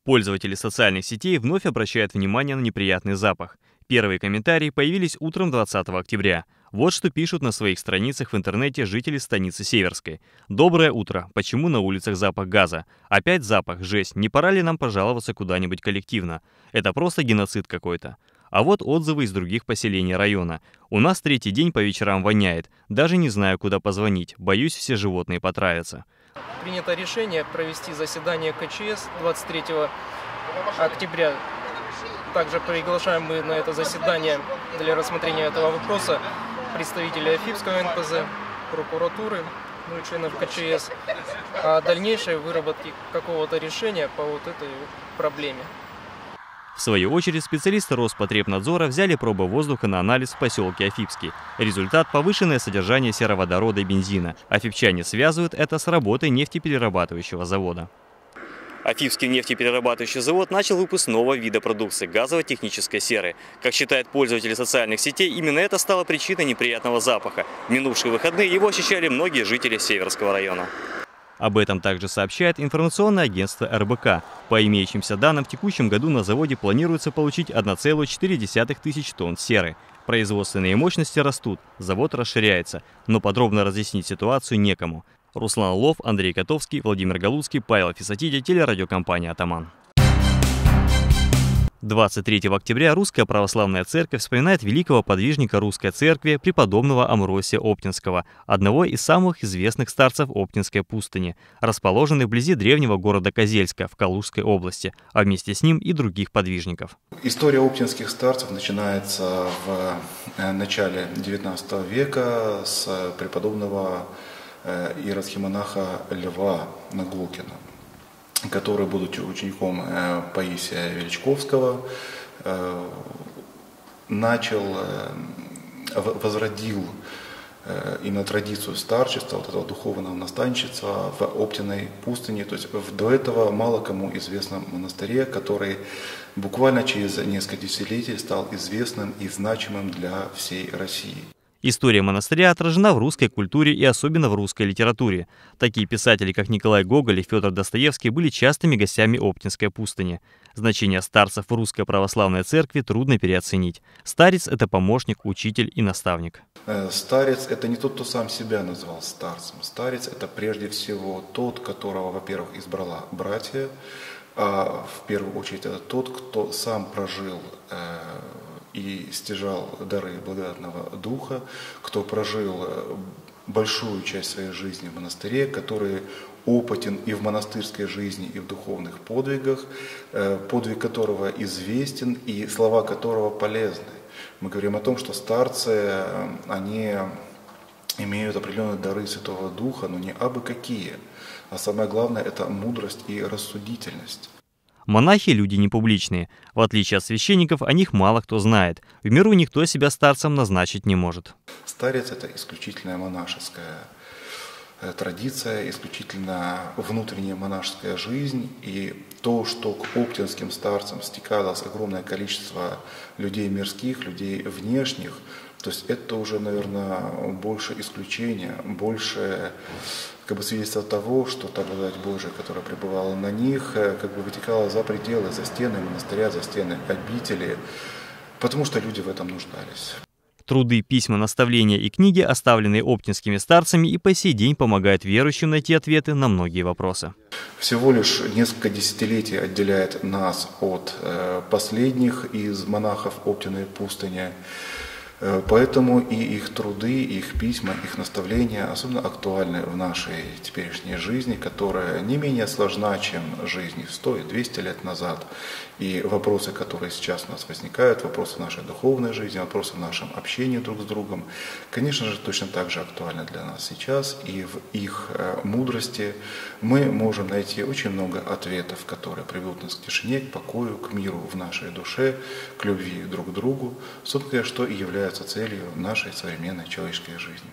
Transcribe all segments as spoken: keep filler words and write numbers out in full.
Пользователи социальных сетей вновь обращают внимание на неприятный запах. Первые комментарии появились утром двадцатого октября. Вот что пишут на своих страницах в интернете жители станицы Северской. «Доброе утро. Почему на улицах запах газа? Опять запах. Жесть. Не пора ли нам пожаловаться куда-нибудь коллективно? Это просто геноцид какой-то». А вот отзывы из других поселений района. «У нас третий день по вечерам воняет. Даже не знаю, куда позвонить. Боюсь, все животные потравятся». Принято решение провести заседание ка че эс двадцать третьего октября. Также приглашаем мы на это заседание для рассмотрения этого вопроса представителей Афипского эн пэ зэ, прокуратуры, ну и членов ка че эс, о дальнейшей выработке какого-то решения по вот этой проблеме. В свою очередь, специалисты Роспотребнадзора взяли пробы воздуха на анализ в поселке Афипский. Результат – повышенное содержание сероводорода и бензина. Афипчане связывают это с работой нефтеперерабатывающего завода. Афипский нефтеперерабатывающий завод начал выпуск нового вида продукции – газово-технической серы. Как считают пользователи социальных сетей, именно это стало причиной неприятного запаха. В минувшие выходные его ощущали многие жители Северского района. Об этом также сообщает информационное агентство эр бэ ка. По имеющимся данным, в текущем году на заводе планируется получить одна целая четыре десятых тысяч тонн серы. Производственные мощности растут, завод расширяется, но подробно разъяснить ситуацию некому. Руслан Лов, Андрей Котовский, Владимир Галуцкий, Павел Фисатиди, телерадиокомпания «Атаман». двадцать третьего октября Русская Православная Церковь вспоминает великого подвижника Русской Церкви преподобного Амвросия Оптинского, одного из самых известных старцев Оптинской пустыни, расположенной вблизи древнего города Козельска в Калужской области, а вместе с ним и других подвижников. История оптинских старцев начинается в начале девятнадцатого века с преподобного иерархимонаха Льва Наглукина, который, будучи учеником Паисия Величковского, начал, возродил именно традицию старчества, вот этого духовного наставничества в Оптиной пустыне. То есть до этого мало кому известном монастыре, который буквально через несколько десятилетий стал известным и значимым для всей России. История монастыря отражена в русской культуре и особенно в русской литературе. Такие писатели, как Николай Гоголь и Федор Достоевский, были частыми гостями Оптинской пустыни. Значение старцев в Русской Православной Церкви трудно переоценить. Старец – это помощник, учитель и наставник. Старец – это не тот, кто сам себя назвал старцем. Старец – это прежде всего тот, которого, во-первых, избрала братья, а в первую очередь это тот, кто сам прожил и стяжал дары благодатного духа, кто прожил большую часть своей жизни в монастыре, который опытен и в монастырской жизни, и в духовных подвигах, подвиг которого известен и слова которого полезны. Мы говорим о том, что старцы, они имеют определенные дары Святого Духа, но не абы какие, а самое главное – это мудрость и рассудительность. Монахи – люди непубличные. В отличие от священников, о них мало кто знает. В миру никто себя старцем назначить не может. Старец – это исключительная монашеская традиция, исключительно внутренняя монашеская жизнь. И то, что к оптинским старцам стекалось огромное количество людей мирских, людей внешних, то есть это уже, наверное, больше исключения, больше как бы свидетельство того, что та благодать Божия, которая пребывала на них, как бы вытекала за пределы, за стены монастыря, за стены обители, потому что люди в этом нуждались. Труды, письма, наставления и книги, оставленные оптинскими старцами, и по сей день помогают верующим найти ответы на многие вопросы. Всего лишь несколько десятилетий отделяет нас от последних из монахов Оптиной пустыни. Поэтому и их труды, их письма, их наставления особенно актуальны в нашей теперешней жизни, которая не менее сложна, чем жизнь сто-двести лет назад. И вопросы, которые сейчас у нас возникают, вопросы нашей духовной жизни, вопросы в нашем общении друг с другом, конечно же, точно так же актуальны для нас сейчас. И в их мудрости мы можем найти очень много ответов, которые приведут нас к тишине, к покою, к миру в нашей душе, к любви друг к другу, собственно, что и является целью нашей современной человеческой жизни.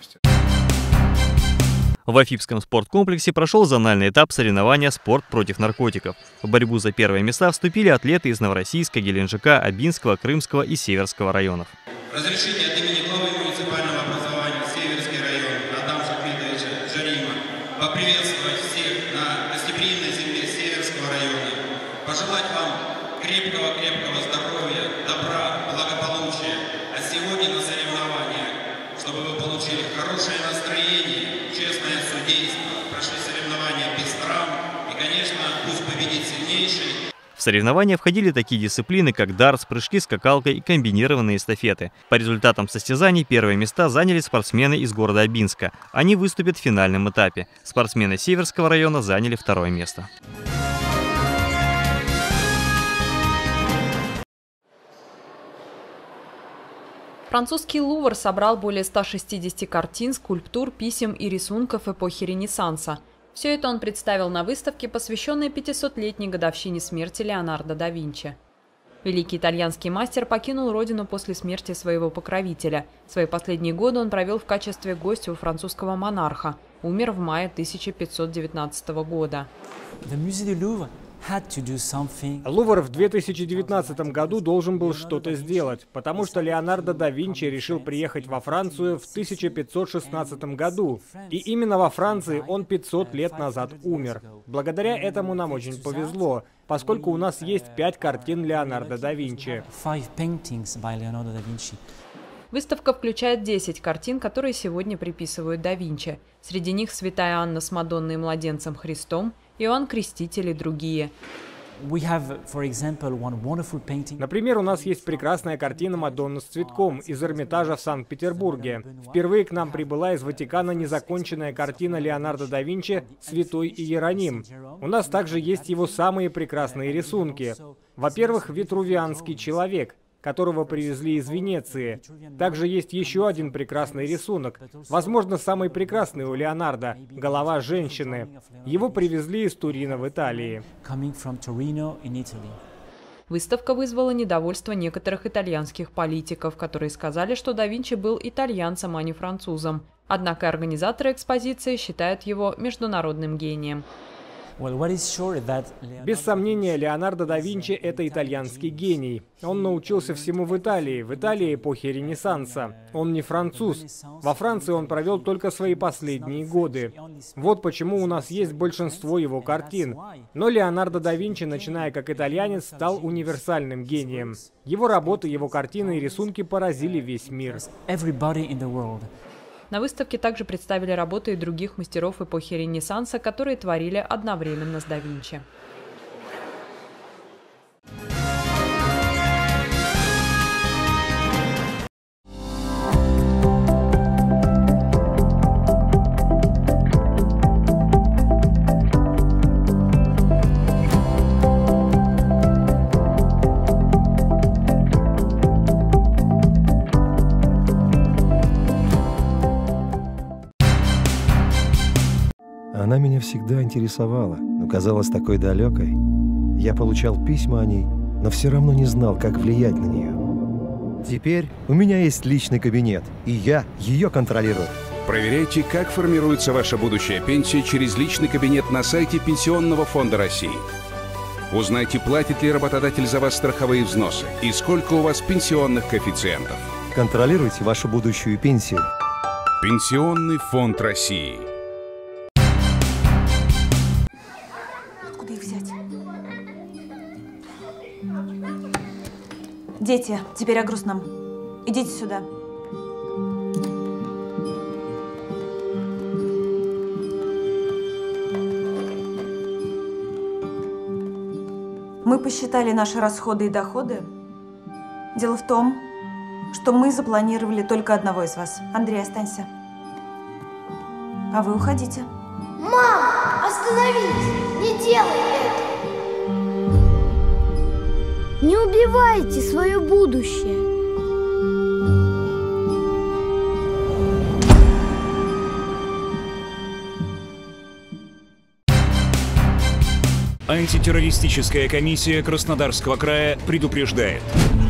В Афипском спорткомплексе прошел зональный этап соревнования «Спорт против наркотиков». В борьбу за первые места вступили атлеты из Новороссийска, Геленджика, Абинского, Крымского и Северского районов. Разрешите от имени главы муниципального образования Северский район Адама Шахметовича Джарима поприветствовать всех на гостеприимной земле Северского района, пожелать вам крепкого-крепкого здоровья, добра, благополучия. А сегодня на соревнованиях, чтобы вы получили хорошее настроение, честное судейство, прошли соревнования без травм и, конечно, пусть победит сильнейший. В соревнования входили такие дисциплины, как дартс, прыжки скакалкой и комбинированные эстафеты. По результатам состязаний первые места заняли спортсмены из города Абинска. Они выступят в финальном этапе. Спортсмены Северского района заняли второе место. Французский Лувр собрал более ста шестидесяти картин, скульптур, писем и рисунков эпохи Ренессанса. Все это он представил на выставке, посвященной пятисотлетней годовщине смерти Леонардо да Винчи. Великий итальянский мастер покинул родину после смерти своего покровителя. Свои последние годы он провел в качестве гостя у французского монарха. Умер в мае тысяча пятьсот девятнадцатого года. Лувр в две тысячи девятнадцатом году должен был что-то сделать, потому что Леонардо да Винчи решил приехать во Францию в тысяча пятьсот шестнадцатом году. И именно во Франции он пятьсот лет назад умер. Благодаря этому нам очень повезло, поскольку у нас есть пять картин Леонардо да Винчи. Выставка включает десять картин, которые сегодня приписывают да Винчи. Среди них «Святая Анна с Мадонной и младенцем Христом», «Иоанн Креститель» и другие. Например, у нас есть прекрасная картина «Мадонна с цветком» из Эрмитажа в Санкт-Петербурге. Впервые к нам прибыла из Ватикана незаконченная картина Леонардо да Винчи «Святой Иероним». У нас также есть его самые прекрасные рисунки. Во-первых, «Витрувианский человек», которого привезли из Венеции. Также есть еще один прекрасный рисунок, возможно, самый прекрасный у Леонардо – голова женщины. Его привезли из Турина в Италии. Выставка вызвала недовольство некоторых итальянских политиков, которые сказали, что да Винчи был итальянцем, а не французом. Однако организаторы экспозиции считают его международным гением. Без сомнения, Леонардо да Винчи – это итальянский гений. Он научился всему в Италии, в Италии эпохи Ренессанса. Он не француз. Во Франции он провел только свои последние годы. Вот почему у нас есть большинство его картин. Но Леонардо да Винчи, начиная как итальянец, стал универсальным гением. Его работы, его картины и рисунки поразили весь мир. На выставке также представили работы и других мастеров эпохи Ренессанса, которые творили одновременно с да Винчи. Она меня всегда интересовала, но казалась такой далекой. Я получал письма о ней, но все равно не знал, как влиять на нее. Теперь у меня есть личный кабинет, и я ее контролирую. Проверяйте, как формируется ваша будущая пенсия через личный кабинет на сайте Пенсионного фонда России. Узнайте, платит ли работодатель за вас страховые взносы и сколько у вас пенсионных коэффициентов. Контролируйте вашу будущую пенсию. Пенсионный фонд России. Дети, теперь о грустном. Идите сюда. Мы посчитали наши расходы и доходы. Дело в том, что мы запланировали только одного из вас. Андрей, останься. А вы уходите. Мам, остановись! Не делай это! Не убивайте свое будущее. Антитеррористическая комиссия Краснодарского края предупреждает.